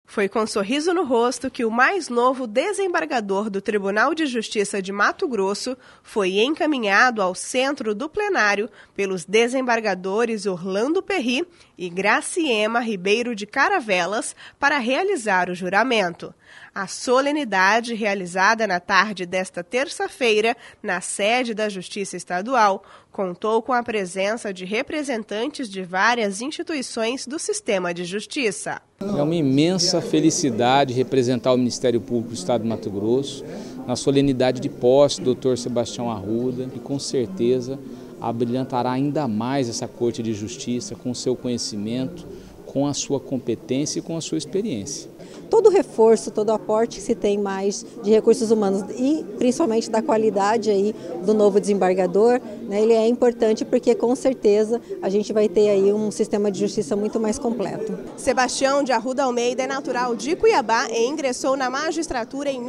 Foi com sorriso no rosto que o mais novo desembargador do Tribunal de Justiça de Mato Grosso foi encaminhado ao centro do plenário pelos desembargadores Orlando Perry e Graciema Ribeiro de Caravelas para realizar o juramento. A solenidade, realizada na tarde desta terça-feira, na sede da Justiça Estadual, contou com a presença de representantes de várias instituições do sistema de justiça. É uma imensa felicidade representar o Ministério Público do Estado de Mato Grosso na solenidade de posse do Dr. Sebastião Arruda, que com certeza abrilhantará ainda mais essa Corte de Justiça com o seu conhecimento, com a sua competência e com a sua experiência. Todo reforço, todo aporte que se tem mais de recursos humanos e principalmente da qualidade aí do novo desembargador, né, ele é importante porque com certeza a gente vai ter aí um sistema de justiça muito mais completo. Sebastião de Arruda Almeida é natural de Cuiabá e ingressou na magistratura em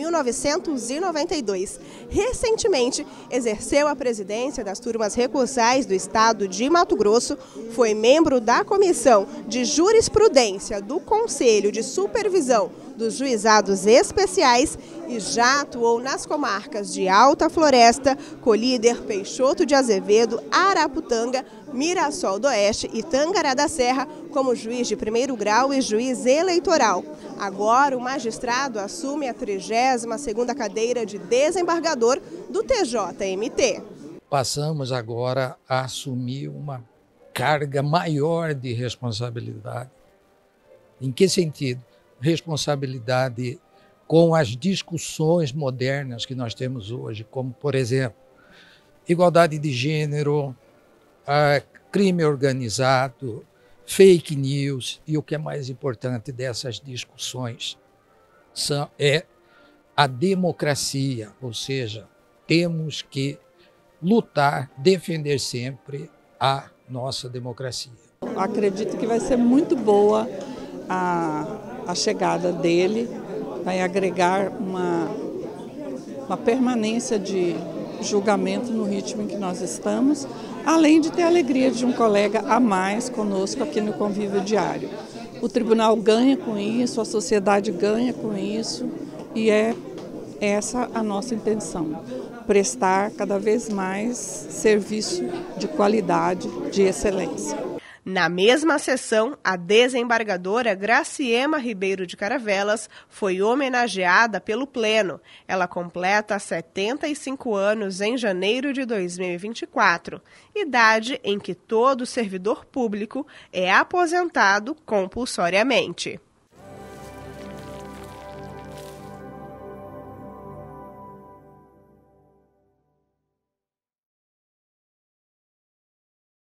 1992. Recentemente exerceu a presidência das turmas recursais do estado de Mato Grosso, foi membro da Comissão de Jurisprudência do Conselho de Supervisão dos Juizados Especiais e já atuou nas comarcas de Alta Floresta, Colíder, Peixoto de Azevedo, Araputanga, Mirassol do Oeste e Tangará da Serra como juiz de primeiro grau e juiz eleitoral. Agora o magistrado assume a 32ª cadeira de desembargador do TJMT. Passamos agora a assumir uma carga maior de responsabilidade. Em que sentido? Responsabilidade com as discussões modernas que nós temos hoje, como, por exemplo, igualdade de gênero, crime organizado, fake news e o que é mais importante dessas discussões é a democracia, ou seja, temos que lutar, defender sempre a nossa democracia. Acredito que vai ser muito boa a chegada dele, vai agregar uma permanência de julgamento no ritmo em que nós estamos, além de ter a alegria de um colega a mais conosco aqui no convívio diário. O tribunal ganha com isso, a sociedade ganha com isso e é essa a nossa intenção, prestar cada vez mais serviço de qualidade, de excelência. Na mesma sessão, a desembargadora Graciema Ribeiro de Caravelas foi homenageada pelo Pleno. Ela completa 75 anos em janeiro de 2024, idade em que todo servidor público é aposentado compulsoriamente.